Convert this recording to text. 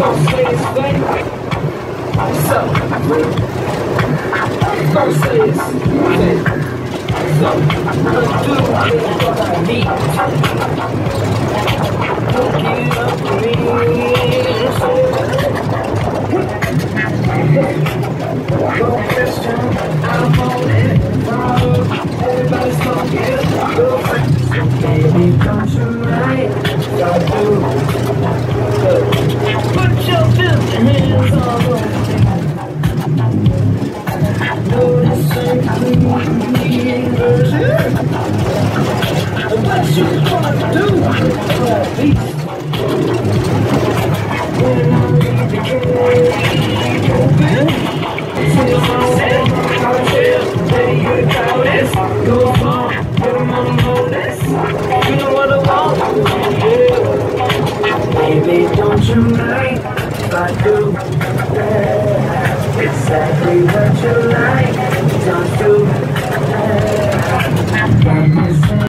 Don't say it's fake. So, don't say it's fake. So, let's do what I need. Look it up for me. No question, I'm on it. Everybody's gonna get a girlfriend. Baby, don't you mind? Don't do. Put your filthy hands all over me. No, this ain't clean version. What you gonna do for a beast? When I leave the cage open, till my set, I'll tell that you're cowardice. Go on, put them on notice. You know what I want, yeah. Baby, don't you mind if I do exactly what you like? Don't do